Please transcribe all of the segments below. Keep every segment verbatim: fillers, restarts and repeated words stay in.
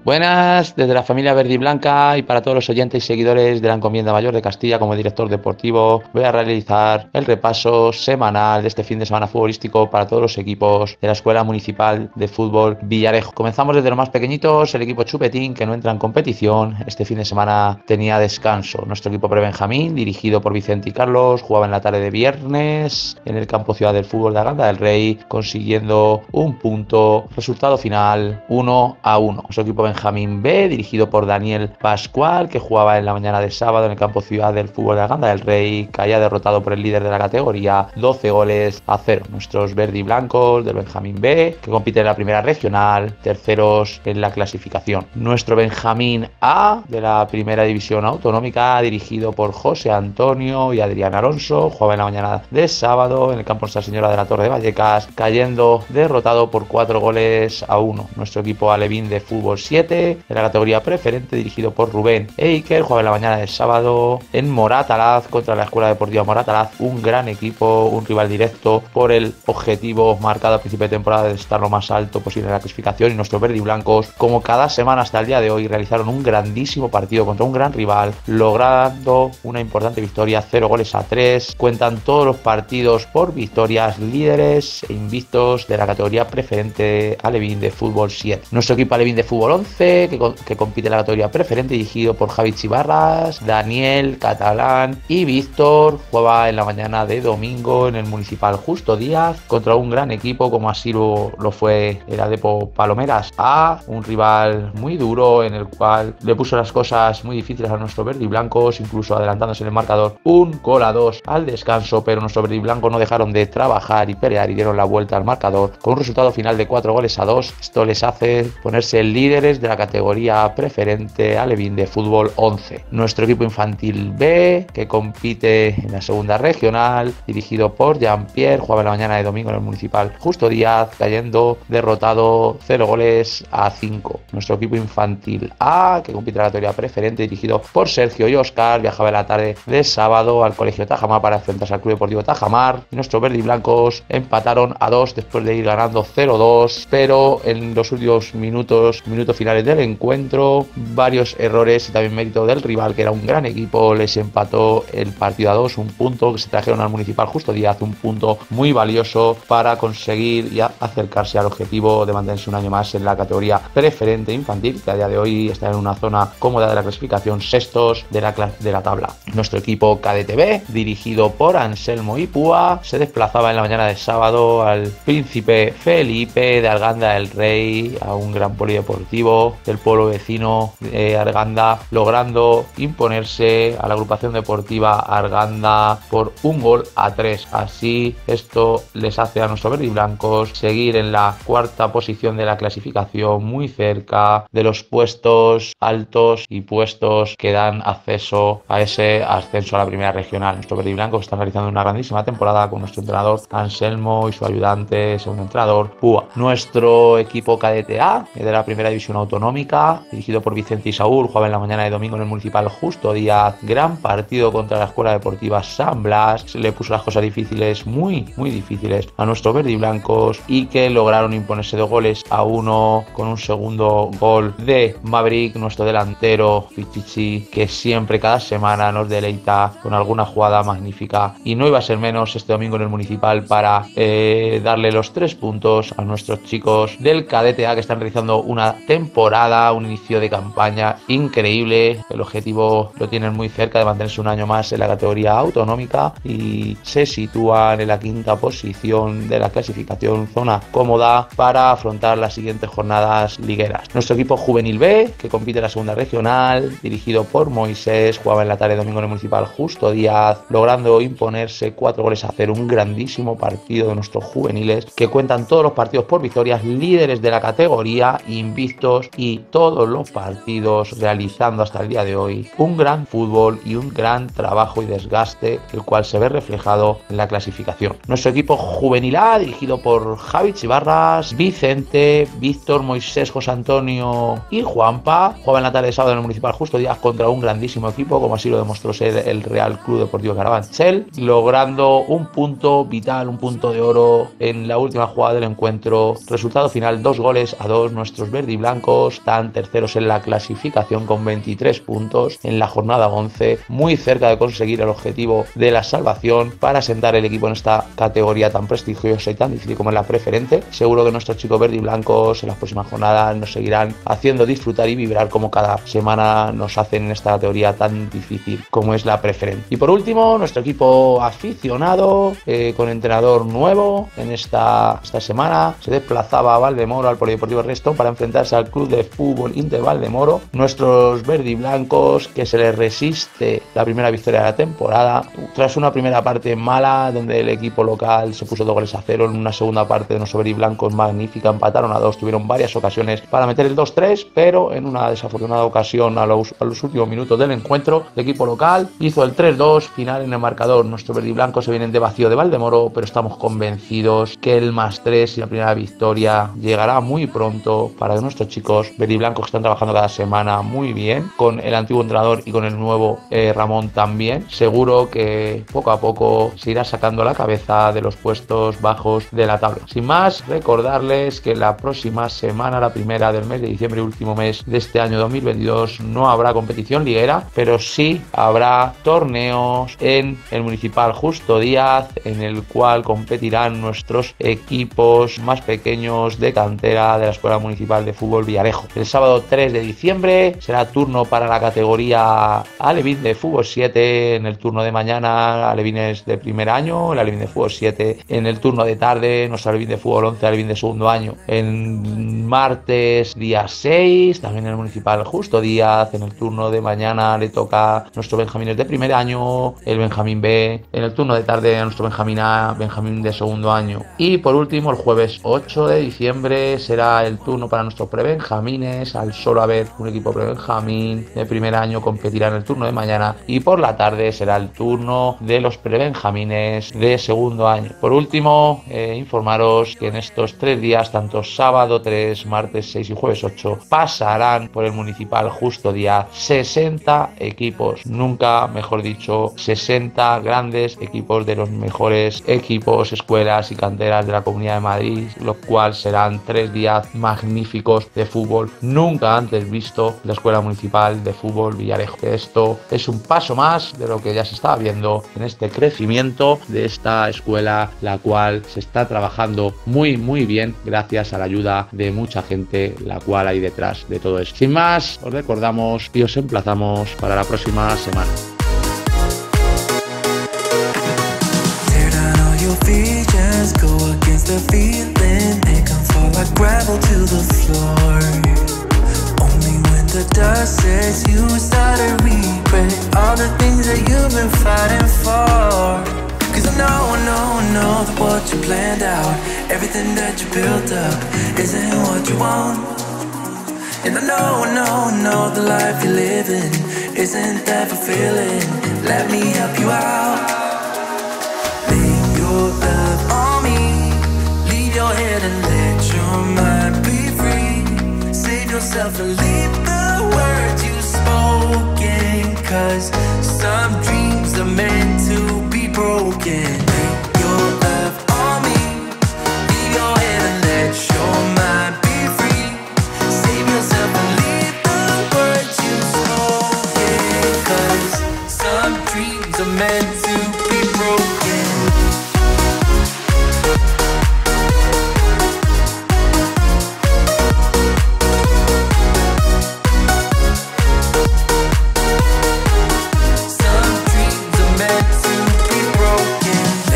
Buenas, desde la familia Verde y Blanca y para todos los oyentes y seguidores de la Encomienda Mayor de Castilla como director deportivo, voy a realizar el repaso semanal de este fin de semana futbolístico para todos los equipos de la Escuela Municipal de Fútbol Villarejo. Comenzamos desde los más pequeñitos, el equipo Chupetín, que no entra en competición. Este fin de semana tenía descanso. Nuestro equipo prebenjamín, dirigido por Vicente y Carlos, jugaba en la tarde de viernes en el campo Ciudad del Fútbol de Arganda del Rey, consiguiendo un punto. Resultado final uno a uno. Nuestro equipo Benjamín B, dirigido por Daniel Pascual, que jugaba en la mañana de sábado en el campo Ciudad del Fútbol de Arganda del Rey, caía derrotado por el líder de la categoría, doce goles a cero. Nuestros verde y blancos del Benjamín B, que compite en la primera regional, terceros en la clasificación. Nuestro Benjamín A, de la primera división autonómica, dirigido por José Antonio y Adrián Alonso, jugaba en la mañana de sábado en el campo Nuestra Señora de la Torre de Vallecas, cayendo derrotado por cuatro goles a uno. Nuestro equipo alevín de fútbol siete, en la categoría preferente, dirigido por Rubén Eiker, jugaba en la mañana de sábado en Moratalaz contra la Escuela Deportiva Moratalaz, un gran equipo, un rival directo por el objetivo marcado a principio de temporada de estar lo más alto posible en la clasificación. Y nuestros verde y blancos, como cada semana hasta el día de hoy, realizaron un grandísimo partido contra un gran rival, logrando una importante victoria, cero goles a tres. Cuentan todos los partidos por victorias, líderes e invictos de la categoría preferente alevín de fútbol siete. Nuestro equipo alevín de fútbol once, que, que compite en la categoría preferente, dirigido por Javi Chivarras, Daniel, Catalán y Víctor, jugaba en la mañana de domingo en el municipal Justo Díaz contra un gran equipo como así lo, lo fue el Adepo Palomeras A, un rival muy duro en el cual le puso las cosas muy difíciles a nuestros verde y blancos, incluso adelantándose en el marcador un gol a dos al descanso, pero nuestros verde y blancos no dejaron de trabajar y pelear y dieron la vuelta al marcador con un resultado final de cuatro goles a dos. Esto les hace ponerse líderes de la categoría preferente alevín de fútbol once. Nuestro equipo infantil B, que compite en la segunda regional, dirigido por Jean-Pierre, jugaba en la mañana de domingo en el municipal Justo Díaz, cayendo derrotado cero goles a cinco. Nuestro equipo infantil A, que compite en la categoría preferente, dirigido por Sergio y Oscar, viajaba en la tarde de sábado al Colegio Tajamar para enfrentarse al Club Deportivo Tajamar. Y nuestros verde y blancos empataron a dos después de ir ganando cero dos, pero en los últimos minutos, minutos finales del encuentro, varios errores y también mérito del rival, que era un gran equipo, les empató el partido a dos, un punto que se trajeron al municipal Justo Díaz, un punto muy valioso para conseguir y acercarse al objetivo de mantenerse un año más en la categoría preferente infantil, que a día de hoy está en una zona cómoda de la clasificación, sextos de la, de la tabla. Nuestro equipo cadete B, dirigido por Anselmo y Púa, se desplazaba en la mañana de sábado al Príncipe Felipe de Arganda del Rey, a un gran polideportivo del pueblo vecino de Arganda, logrando imponerse a la agrupación deportiva Arganda por un gol a tres. Así, esto les hace a nuestros verde y blancos seguir en la cuarta posición de la clasificación, muy cerca de los puestos altos y puestos que dan acceso a ese ascenso a la primera regional. Nuestros verde y blancos están realizando una grandísima temporada con nuestro entrenador Anselmo y su ayudante, segundo entrenador, Púa. Nuestro equipo cadete A, de la primera división autonómica, dirigido por Vicente y Saúl, jugaba en la mañana de domingo en el municipal Justo Díaz, gran partido contra la Escuela Deportiva San Blas, le puso las cosas difíciles, muy muy difíciles a nuestros verde y blancos, y que lograron imponerse dos goles a uno con un segundo gol de Maverick, nuestro delantero Pichichi, que siempre cada semana nos deleita con alguna jugada magnífica, y no iba a ser menos este domingo en el municipal para eh, darle los tres puntos a nuestros chicos del cadete A, que están realizando una temporada, un inicio de campaña increíble. El objetivo lo tienen muy cerca de mantenerse un año más en la categoría autonómica y se sitúan en la quinta posición de la clasificación, zona cómoda para afrontar las siguientes jornadas ligueras. Nuestro equipo juvenil B, que compite en la segunda regional, dirigido por Moisés, jugaba en la tarde de domingo en el municipal Justo Díaz, logrando imponerse cuatro goles a cero, un grandísimo partido de nuestros juveniles, que cuentan todos los partidos por victorias, líderes de la categoría, invictos y todos los partidos realizando hasta el día de hoy un gran fútbol y un gran trabajo y desgaste, el cual se ve reflejado en la clasificación. Nuestro equipo juvenil A, dirigido por Javi Chivarras, Vicente, Víctor, Moisés, José Antonio y Juanpa, jugaba en la tarde de sábado en el municipal Justo Díaz contra un grandísimo equipo, como así lo demostró ser el Real Club Deportivo Carabanchel, logrando un punto vital, un punto de oro en la última jugada del encuentro. Resultado final, dos goles a dos. Nuestros verde y blancos Blancos están terceros en la clasificación con veintitrés puntos en la jornada once, muy cerca de conseguir el objetivo de la salvación para sentar el equipo en esta categoría tan prestigiosa y tan difícil como es la preferente. Seguro que nuestros chicos verde y blancos en las próximas jornadas nos seguirán haciendo disfrutar y vibrar como cada semana nos hacen en esta categoría tan difícil como es la preferente. Y por último, nuestro equipo aficionado eh, con entrenador nuevo en esta, esta semana se desplazaba a Valdemoro, al Polideportivo Resto, para enfrentarse al Club de Fútbol Inter Valdemoro. Nuestros verde y blancos, que se les resiste la primera victoria de la temporada tras una primera parte mala donde el equipo local se puso dos goles a cero. En una segunda parte de nuestros verde y blancos magnífica, empataron a dos, tuvieron varias ocasiones para meter el dos tres, pero en una desafortunada ocasión a los, a los últimos minutos del encuentro el equipo local hizo el tres dos final en el marcador. Nuestros verde y blancos se vienen de vacío de Valdemoro, pero estamos convencidos que el más tres y la primera victoria llegará muy pronto para que nuestros chicos verde y blancos que están trabajando cada semana muy bien con el antiguo entrenador y con el nuevo eh, Ramón también. Seguro que poco a poco se irá sacando la cabeza de los puestos bajos de la tabla. Sin más, recordarles que la próxima semana, la primera del mes de diciembre, último mes de este año dos mil veintidós, no habrá competición liguera, pero sí habrá torneos en el Municipal Justo Díaz, en el cual competirán nuestros equipos más pequeños de cantera de la Escuela Municipal de Fútbol Villarejo. El sábado tres de diciembre será turno para la categoría Alevín de Fútbol siete. En el turno de mañana, alevines de primer año, el alevín de Fútbol siete. En el turno de tarde, nuestro alevín de Fútbol once, alevín de segundo año. En martes, día seis, también en el Municipal Justo Díaz. En el turno de mañana le toca nuestro Benjamines de primer año, el Benjamín B. En el turno de tarde, a nuestro Benjamín A, Benjamín de segundo año. Y por último, el jueves ocho de diciembre será el turno para nuestros prebenjamines. Al solo haber un equipo prebenjamín de primer año, competirá en el turno de mañana. Y por la tarde será el turno de los prebenjamines de segundo año. Por último, eh, informaros que en estos tres días, tanto sábado tres, martes seis y jueves ocho, pasarán por el Municipal Justo Díaz sesenta equipos, nunca mejor dicho, sesenta grandes equipos de los mejores equipos, escuelas y canteras de la Comunidad de Madrid, los cuales serán tres días magníficos de fútbol, nunca antes visto en la Escuela Municipal de Fútbol Villarejo. Esto es un paso más de lo que ya se estaba viendo en este crecimiento de esta escuela, la cual se está trabajando muy muy bien gracias a la ayuda de mucha gente, la cual hay detrás de todo esto. Sin más, os recordamos y os emplazamos para la próxima semana. The dust says you start to regret all the things that you've been fighting for. Cause I know, I know, I know that what you planned out, everything that you built up, isn't what you want. And I know, I know, I know the life you're living isn't that fulfilling. Let me help you out. Lay your love on me, leave your head and let your mind be free. Save yourself and leave the words you spoken, cause some dreams are meant to be broken. Lay your love on me, leave your head and let your mind be free. Save yourself and leave the words you spoken, cause some dreams are meant to be broken. Some dreams are meant to be broken.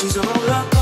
Y solo loco.